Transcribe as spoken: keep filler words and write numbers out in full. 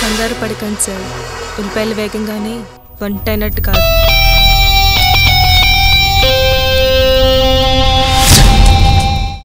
కంగారు పడకండి సార్. ఉల్లిపాయలు వేగంగానే వంట అయినట్టు కాదు.